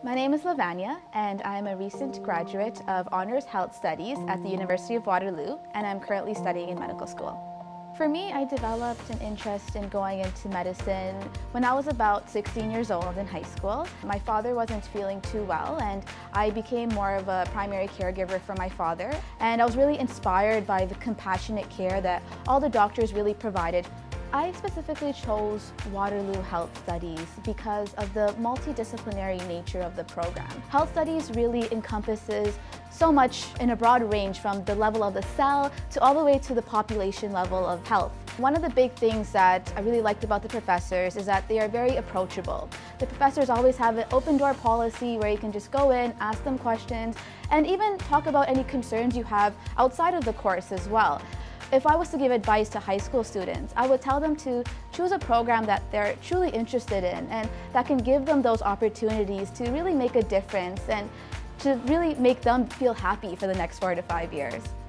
My name is Laavanya, and I'm a recent graduate of Waterloo Health Studies at the University of Waterloo, and I'm currently studying in medical school. For me, I developed an interest in going into medicine when I was about 16 years old in high school. My father wasn't feeling too well, and I became more of a primary caregiver for my father. And I was really inspired by the compassionate care that all the doctors really provided. I specifically chose Waterloo Health Studies because of the multidisciplinary nature of the program. Health Studies really encompasses so much in a broad range, from the level of the cell to all the way to the population level of health. One of the big things that I really liked about the professors is that they are very approachable. The professors always have an open door policy where you can just go in, ask them questions, and even talk about any concerns you have outside of the course as well. If I was to give advice to high school students, I would tell them to choose a program that they're truly interested in and that can give them those opportunities to really make a difference and to really make them feel happy for the next 4 to 5 years.